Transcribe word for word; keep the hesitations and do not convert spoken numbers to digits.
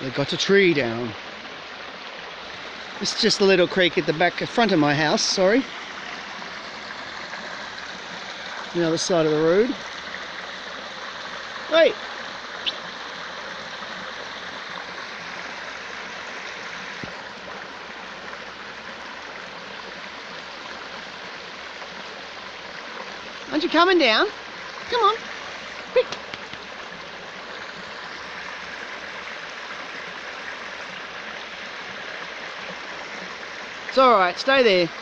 They got a tree down. It's just a little creek at the back front of my house, sorry. The other side of the road. Hey! Aren't you coming down? Come on. Quick. It's alright, stay there.